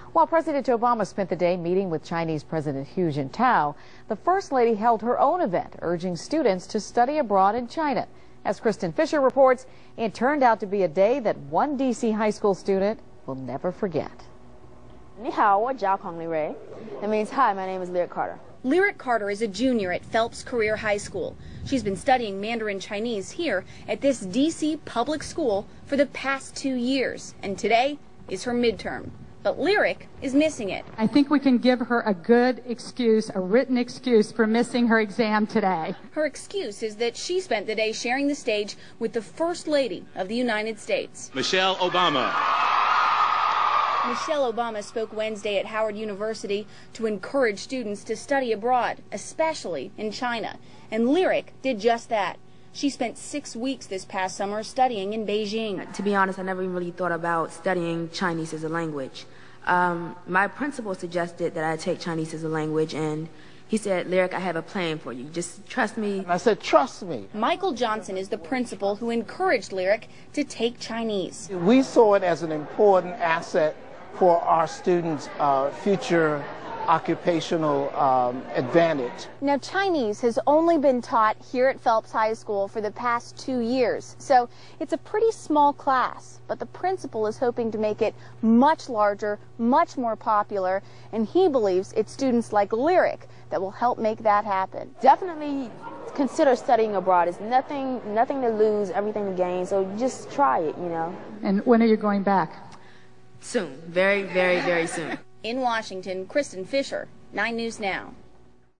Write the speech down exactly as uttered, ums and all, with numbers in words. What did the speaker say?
While President Obama spent the day meeting with Chinese President Hu Jintao, the First Lady held her own event urging students to study abroad in China. As Kristen Fisher reports, it turned out to be a day that one D C high school student will never forget. Ni hao, wo jiao kong li rei. That means, hi, my name is Lyric Carter. Lyric Carter is a junior at Phelps Career High School. She's been studying Mandarin Chinese here at this D C public school for the past two years, and today is her midterm. But Lyric is missing it. I think we can give her a good excuse, a written excuse for missing her exam today. Her excuse is that she spent the day sharing the stage with the First Lady of the United States. Michelle Obama. Michelle Obama spoke Wednesday at Howard University to encourage students to study abroad, especially in China. And Lyric did just that. She spent six weeks this past summer studying in Beijing. To be honest, I never really thought about studying Chinese as a language. Um, my principal suggested that I take Chinese as a language, and he said, Lyric, I have a plan for you. Just trust me. I said, trust me. Michael Johnson is the principal who encouraged Lyric to take Chinese. We saw it as an important asset for our students' uh, future occupational um, advantage. Now, Chinese has only been taught here at Phelps High School for the past two years, so it's a pretty small class, but the principal is hoping to make it much larger, much more popular, and he believes it's students like Lyric that will help make that happen. Definitely consider studying abroad. It's nothing, nothing to lose, everything to gain, so just try it, you know. And when are you going back? Soon. Very, very, very soon. In Washington, Kristen Fisher, nine News Now.